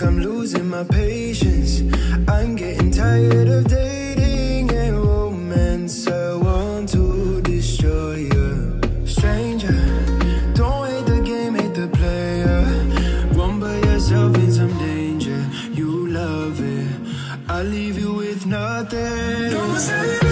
I'm losing my patience. I'm getting tired of dating and romance. I want to destroy you. Stranger, don't hate the game, hate the player. Run by yourself in some danger. You love it, I'll leave you with nothing. Don't say